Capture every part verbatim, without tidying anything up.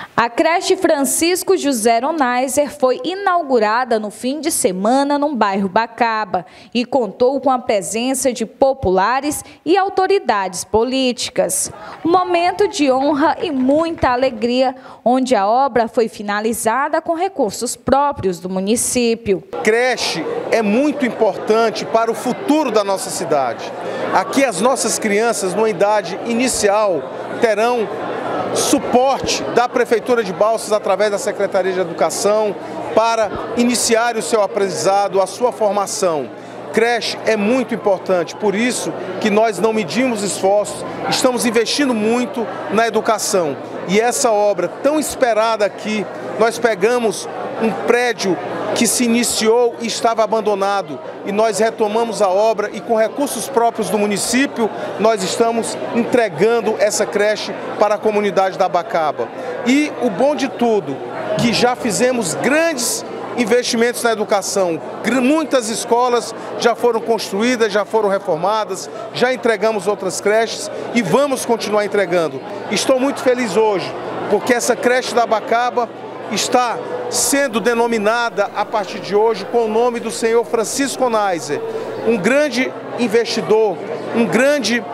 A creche Francisco José Ronaiser foi inaugurada no fim de semana no bairro Bacaba e contou com a presença de populares e autoridades políticas. Um momento de honra e muita alegria, onde a obra foi finalizada com recursos próprios do município. Creche é muito importante para o futuro da nossa cidade. Aqui as nossas crianças, numa idade inicial, terão suporte da Prefeitura de Balsas através da Secretaria de Educação para iniciar o seu aprendizado, a sua formação. Creche é muito importante, por isso que nós não medimos esforços, estamos investindo muito na educação. E essa obra tão esperada aqui, nós pegamos um prédio que se iniciou e estava abandonado e nós retomamos a obra e com recursos próprios do município nós estamos entregando essa creche para a comunidade da Bacaba. E o bom de tudo, que já fizemos grandes investimentos na educação, muitas escolas já foram construídas, já foram reformadas, já entregamos outras creches e vamos continuar entregando. Estou muito feliz hoje, porque essa creche da Bacaba está sendo denominada a partir de hoje com o nome do senhor Francisco Ronaiser, um grande investidor, um grande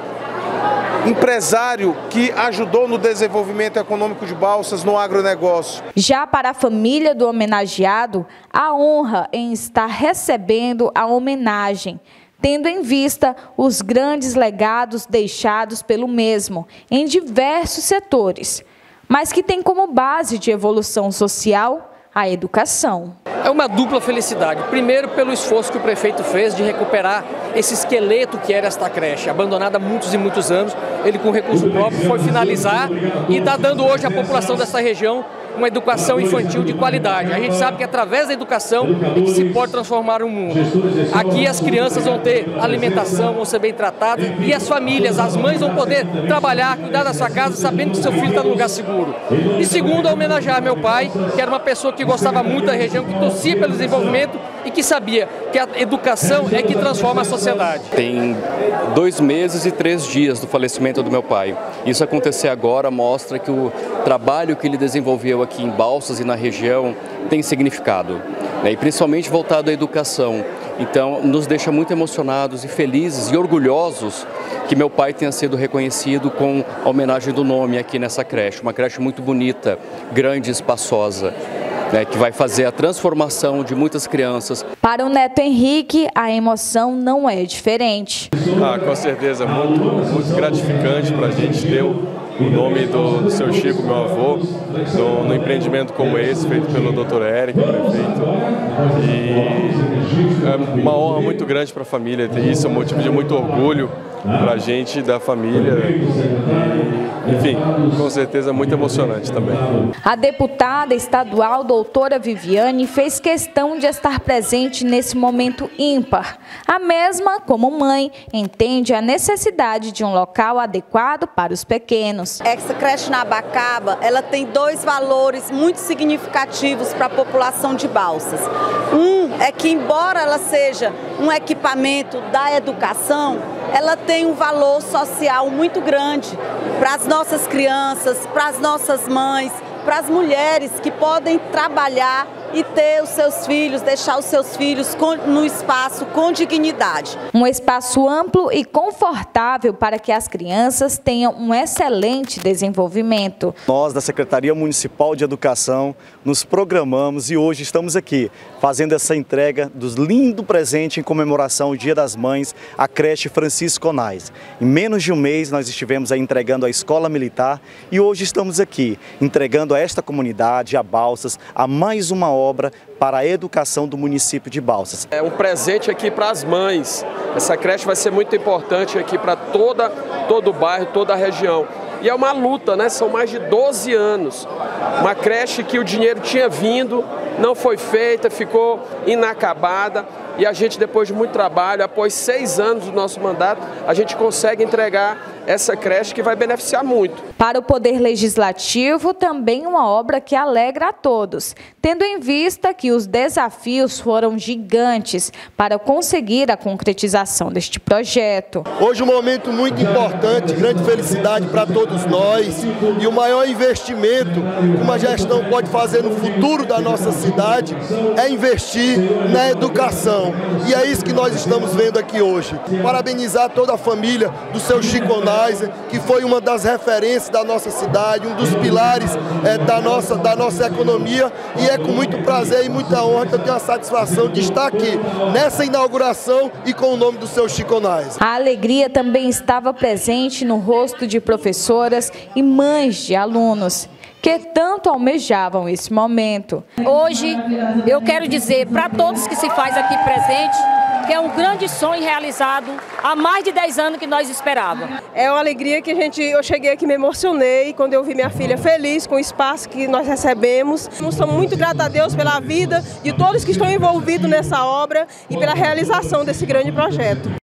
empresário que ajudou no desenvolvimento econômico de Balsas no agronegócio. Já para a família do homenageado, a honra em estar recebendo a homenagem, tendo em vista os grandes legados deixados pelo mesmo em diversos setores, mas que tem como base de evolução social a educação. É uma dupla felicidade. Primeiro, pelo esforço que o prefeito fez de recuperar esse esqueleto que era esta creche, abandonada há muitos e muitos anos. Ele, com recurso próprio, foi finalizar e está dando hoje à população dessa região uma educação infantil de qualidade. A gente sabe que através da educação é que se pode transformar o mundo. Aqui as crianças vão ter alimentação, vão ser bem tratadas e as famílias, as mães vão poder trabalhar, cuidar da sua casa, sabendo que seu filho está num lugar seguro. E segundo, homenagear meu pai, que era uma pessoa que gostava muito da região, que torcia pelo desenvolvimento e que sabia que a educação é que transforma a sociedade. Tem dois meses e três dias do falecimento do meu pai. Isso acontecer agora mostra que o trabalho que ele desenvolveu aqui em Balsas e na região tem significado, né? E principalmente voltado à educação. Então, nos deixa muito emocionados e felizes e orgulhosos que meu pai tenha sido reconhecido com a homenagem do nome aqui nessa creche. Uma creche muito bonita, grande e espaçosa, né, que vai fazer a transformação de muitas crianças. Para o neto Henrique, a emoção não é diferente. Ah, com certeza, muito, muito gratificante para a gente ter o nome do, do seu Chico, meu avô, no, no empreendimento como esse, feito pelo doutor Érico, prefeito. E é uma honra muito grande para a família ter isso, é um motivo de muito orgulho para a gente da família. E, enfim, com certeza muito emocionante também. A deputada estadual doutora Viviane fez questão de estar presente nesse momento ímpar. A mesma, como mãe, entende a necessidade de um local adequado para os pequenos. Essa creche na Bacaba, ela tem dois valores muito significativos para a população de Balsas. Um é que, embora ela seja um equipamento da educação, ela tem um valor social muito grande para as nossas crianças, para as nossas mães, para as mulheres que podem trabalhar e ter os seus filhos, deixar os seus filhos no espaço com dignidade. Um espaço amplo e confortável para que as crianças tenham um excelente desenvolvimento. Nós, da Secretaria Municipal de Educação, nos programamos e hoje estamos aqui fazendo essa entrega dos lindo presente em comemoração ao Dia das Mães, a creche Francisco Ronaiser. Em menos de um mês nós estivemos aí entregando a Escola Militar e hoje estamos aqui entregando a esta comunidade, a Balsas, a mais uma obra para a educação do município de Balsas. É um presente aqui para as mães. Essa creche vai ser muito importante aqui para toda, todo o bairro, toda a região. E é uma luta, né? São mais de doze anos. Uma creche que o dinheiro tinha vindo, não foi feita, ficou inacabada. E a gente, depois de muito trabalho, após seis anos do nosso mandato, a gente consegue entregar essa creche que vai beneficiar muito. Para o Poder Legislativo, também uma obra que alegra a todos, tendo em vista que os desafios foram gigantes para conseguir a concretização deste projeto. Hoje um momento muito importante, grande felicidade para todos nós e o maior investimento que uma gestão pode fazer no futuro da nossa cidade é investir na educação. E é isso que nós estamos vendo aqui hoje. Parabenizar toda a família do seu Chico Onaiser, que foi uma das referências da nossa cidade, um dos pilares é, da, nossa, da nossa economia, e é com muito prazer e muita honra que eu tenho a satisfação de estar aqui nessa inauguração e com o nome do seu Chico Onaiser. A alegria também estava presente no rosto de professoras e mães de alunos que tanto almejavam esse momento. Hoje eu quero dizer para todos que se faz aqui presente que é um grande sonho realizado há mais de dez anos que nós esperávamos. É uma alegria que a gente, eu cheguei aqui, me emocionei quando eu vi minha filha feliz com o espaço que nós recebemos. Estamos muito gratos a Deus pela vida de todos que estão envolvidos nessa obra e pela realização desse grande projeto.